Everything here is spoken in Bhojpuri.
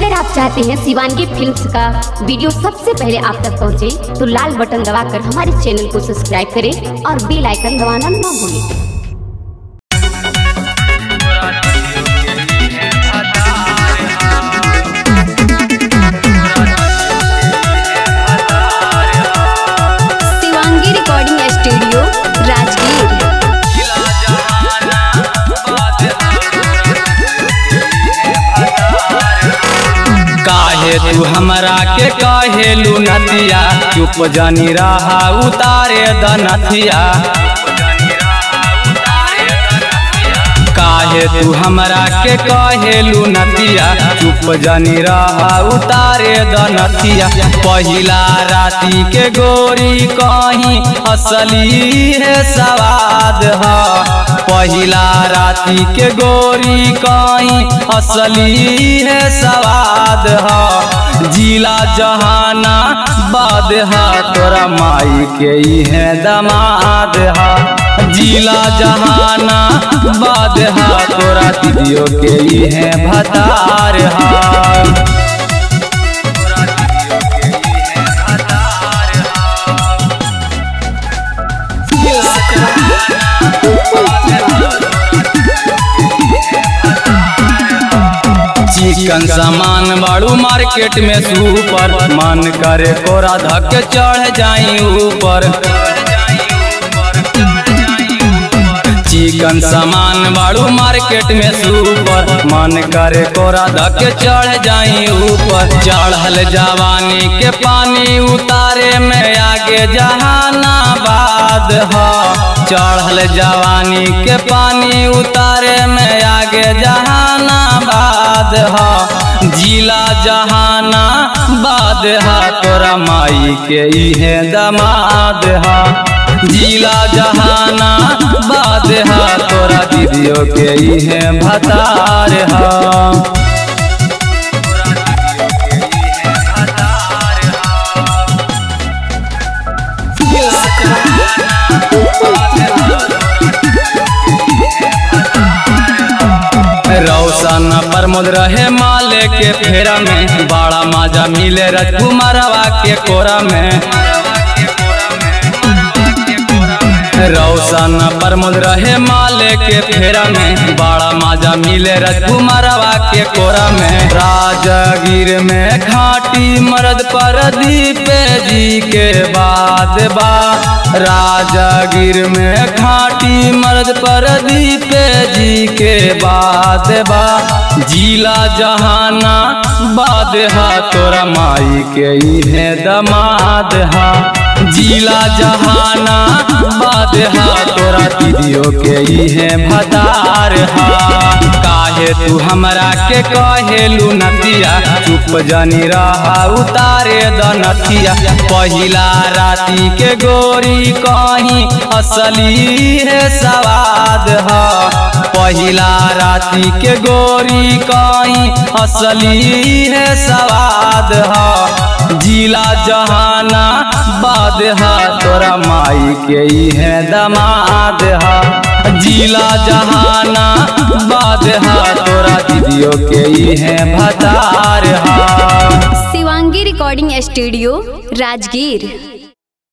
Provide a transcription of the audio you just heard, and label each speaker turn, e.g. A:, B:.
A: अगर आप चाहते हैं शिवांगी फिल्म्स का वीडियो सबसे पहले आप तक पहुंचे, तो लाल बटन दबाकर हमारे चैनल को सब्सक्राइब करें और बेल आइकन दबाना ना भूलें। Shivangi recording studio Rajgir.
B: काहे तू हमरा के कहेलू नतिया, चुप जानी रहा उतारे दनथिया। काहे तू हमरा के कहेलू नतिया, चुप जानी रहा उतारे दनथिया। पहिला राती के गोरी कहीं असली है सवाद है, पहिला राती के गोरी कहीं असली है सवाद है। जिला जहाना बाद है तोरा माई के ही है दमाद है, जिला जहाना बाद है तोरा दीदियों के ही है भतार है। चिकन सामान बाड़ू मार्केट में सुपर, मन करे कोरा धक्के चढ़ जाई ऊपर। चिकन सामान बाड़ू मार्केट में सुपर, मन करे कोरा धक्के चढ़ जाई ऊपर। चढ़ल जवानी के पानी उतारे में आगे जहानाबाद है, चढ़ल जवानी के पानी उतारे में आगे जहानाबाद है। जिला जहानाबाद है तोरा माई के ही है दमाद है, जिला जहानाबाद है तोरा दीदियों के ही है भतार है। रौशन प्रमोद रहे माले के फेरा में, बड़ा मजा मिले राजकुमारवा के कोरा में। रौशन प्रमोद रहे माले के फेरा में, बड़ा मजा मिले राजकुमारवा के कोरा में। राजगीर में घाटी मर्द प्रदीप जी के बाद बा, राजगीर में घाटी मर्द प्रदीप जी के बाद बा। जिला जहानाबाद है तोरा माई के ही है दमाद है, जिला जहानाबाद है तोरा दीदियों के ही है भतार है। काहे तू हमरा के कहेलू नतिया, चुप जानी रहा उतारे दनथिया। पहिला राती के गोरी कहीं असली है सवाद है, पहिला राती के गोरी कहीं असली है सवाद है। जिला जहानाबाद है तोरा माई के ही है दमाद है, जिला जहानाबाद है तोरा दीदियों के ही है भतार है।
A: Shivangi recording studio Rajgir.